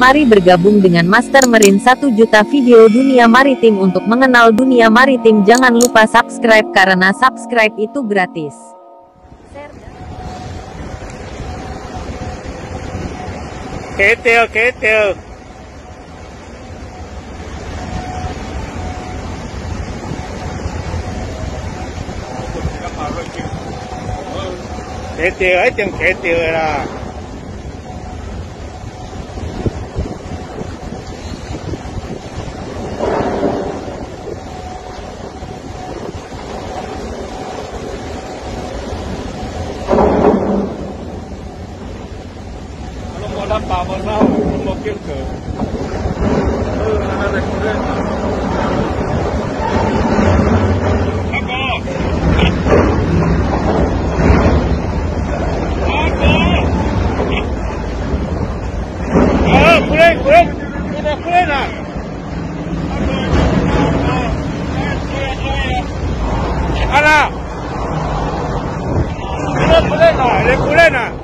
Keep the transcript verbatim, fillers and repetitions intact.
Mari bergabung dengan Master Marine satu juta video dunia maritim untuk mengenal dunia maritim. Jangan lupa subscribe karena subscribe itu gratis. Ketil, ketil. Ketil, itu yang ketil lah. Apa mana mau ke? Oh, ada keren. Apa? Apa? Ah, keren, keren. Ini keren ah. Ana. Ini keren ah, ini keren ah.